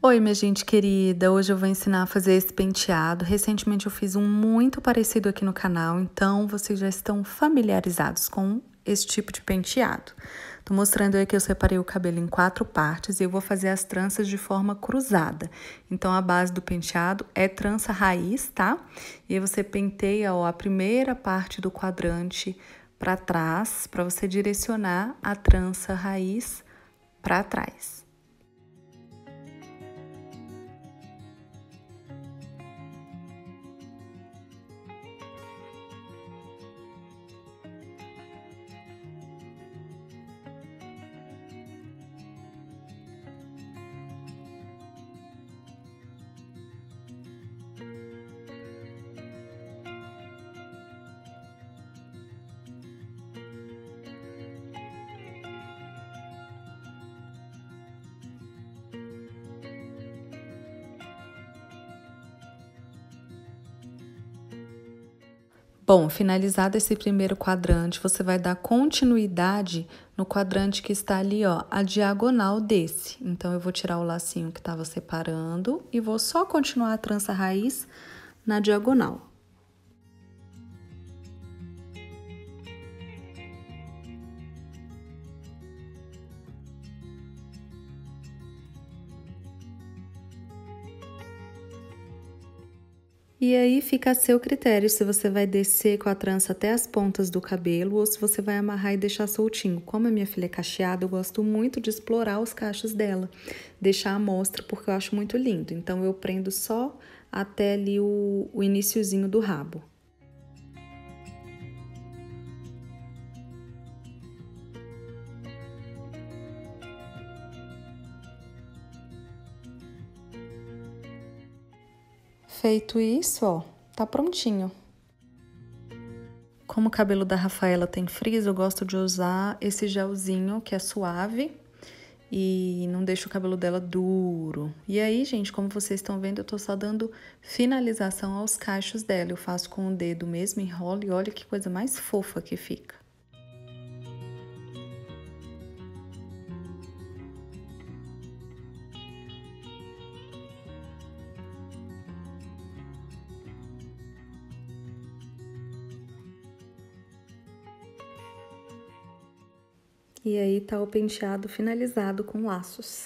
Oi, minha gente querida, hoje eu vou ensinar a fazer esse penteado. Recentemente eu fiz um muito parecido aqui no canal, então vocês já estão familiarizados com esse tipo de penteado. Tô mostrando aí que eu separei o cabelo em 4 partes e eu vou fazer as tranças de forma cruzada. Então a base do penteado é trança raiz, tá? E aí você penteia, ó, a primeira parte do quadrante para trás, para você direcionar a trança raiz para trás. Bom, finalizado esse primeiro quadrante, você vai dar continuidade no quadrante que está ali, ó, a diagonal desse. Então, eu vou tirar o lacinho que estava separando e vou só continuar a trança raiz na diagonal. E aí fica a seu critério se você vai descer com a trança até as pontas do cabelo ou se você vai amarrar e deixar soltinho. Como a minha filha é cacheada, eu gosto muito de explorar os cachos dela, deixar à mostra porque eu acho muito lindo. Então eu prendo só até ali o iniciozinho do rabo. Feito isso, ó, tá prontinho. Como o cabelo da Rafaela tem frizz, eu gosto de usar esse gelzinho que é suave e não deixa o cabelo dela duro. E aí, gente, como vocês estão vendo, eu tô só dando finalização aos cachos dela. Eu faço com o dedo mesmo, enrolo e olha que coisa mais fofa que fica. E aí tá o penteado finalizado com laços.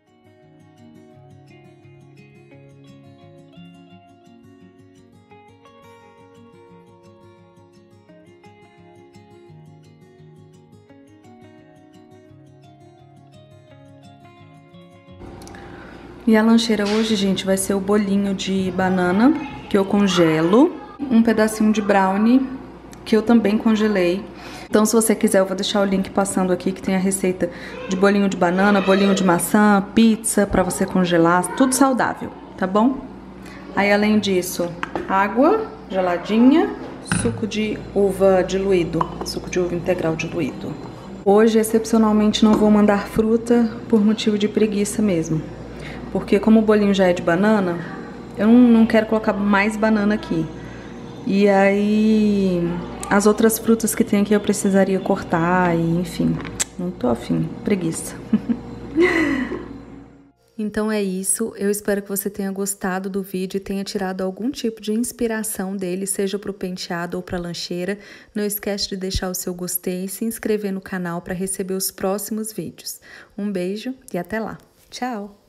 E a lancheira hoje, gente, vai ser o bolinho de banana que eu congelo, um pedacinho de brownie que eu também congelei. Então, se você quiser, eu vou deixar o link passando aqui que tem a receita de bolinho de banana, bolinho de maçã, pizza pra você congelar, tudo saudável, tá bom? Aí, além disso, água geladinha, suco de uva diluído, suco de uva integral diluído. Hoje, excepcionalmente, não vou mandar fruta por motivo de preguiça mesmo. Porque como o bolinho já é de banana, eu não quero colocar mais banana aqui. E aí, as outras frutas que tem aqui eu precisaria cortar e enfim, não tô afim, preguiça. Então é isso, eu espero que você tenha gostado do vídeo e tenha tirado algum tipo de inspiração dele, seja pro penteado ou pra lancheira. Não esquece de deixar o seu gostei e se inscrever no canal para receber os próximos vídeos. Um beijo e até lá. Tchau!